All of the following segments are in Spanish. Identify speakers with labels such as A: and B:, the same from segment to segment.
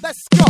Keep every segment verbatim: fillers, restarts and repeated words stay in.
A: Let's go.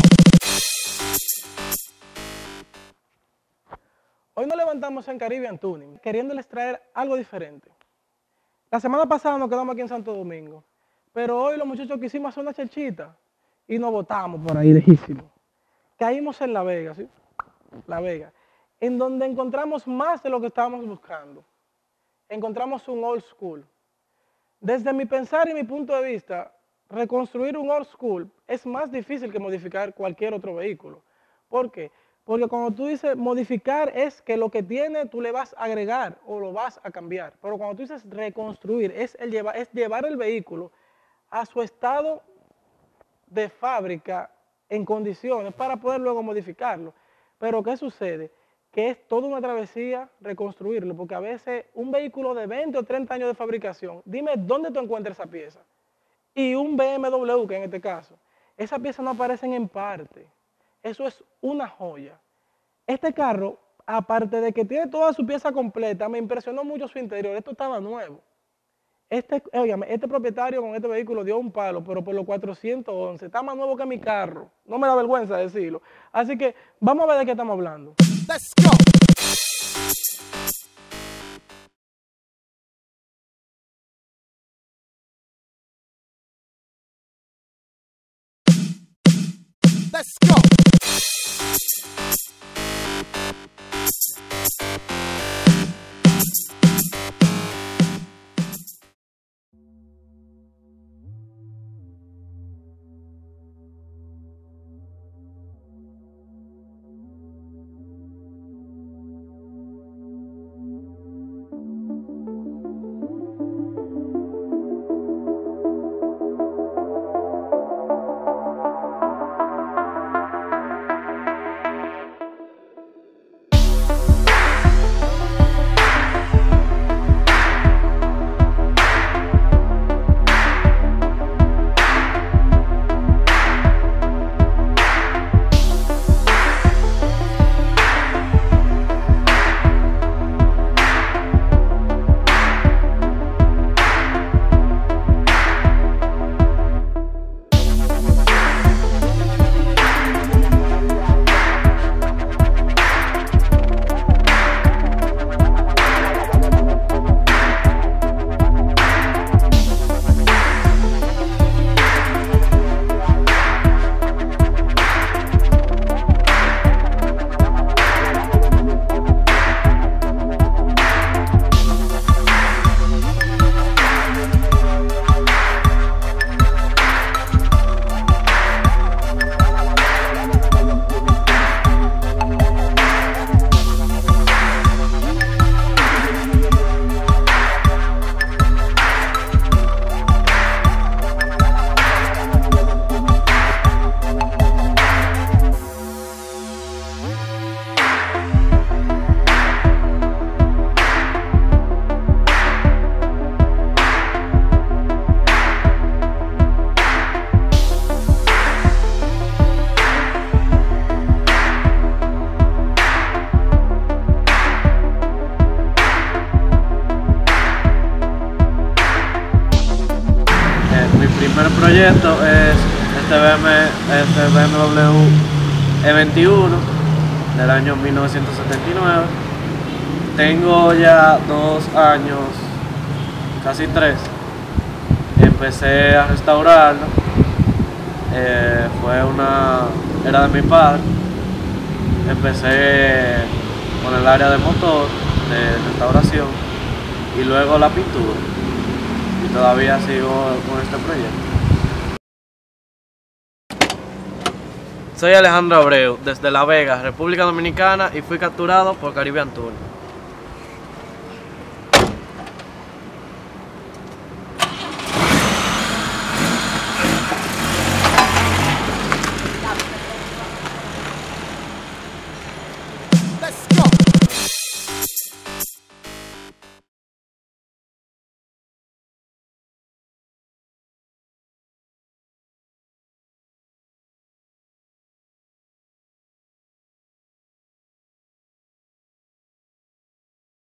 B: Hoy nos levantamos en Caribbean Tuning, queriéndoles traer algo diferente. La semana pasada nos quedamos aquí en Santo Domingo, pero hoy los muchachos quisimos hacer una chelchita y nos botamos por ahí lejísimo. Caímos en La Vega, ¿sí? La Vega, en donde encontramos más de lo que estábamos buscando. Encontramos un old school. Desde mi pensar y mi punto de vista, reconstruir un old school es más difícil que modificar cualquier otro vehículo. ¿Por qué? Porque cuando tú dices modificar es que lo que tiene tú le vas a agregar o lo vas a cambiar. Pero cuando tú dices reconstruir es, el llevar, es llevar el vehículo a su estado de fábrica en condiciones para poder luego modificarlo. Pero ¿qué sucede? Que es toda una travesía reconstruirlo, porque a veces un vehículo de veinte o treinta años de fabricación, dime dónde tú encuentras esa pieza. Y un B M W, que en este caso, esas piezas no aparecen en parte. Eso es una joya. Este carro, aparte de que tiene toda su pieza completa, me impresionó mucho su interior. Esto estaba nuevo. Este, óigame, este propietario con este vehículo dio un palo, pero por los cuatrocientos once. Está más nuevo que mi carro. No me da vergüenza decirlo. Así que vamos a ver de qué estamos hablando.
A: Let's go. Let's go.
C: Mi primer proyecto es este B M, este B M W E veintiuno del año mil novecientos setenta y nueve. Tengo ya dos años, casi tres. Empecé a restaurarlo. Eh, fue una, era de mi padre. Empecé con el área de motor, de restauración, y luego la pintura. Y todavía sigo con este proyecto. Soy Alejandro Abreu, desde La Vega, República Dominicana, y fui capturado por Caribbean Tuning.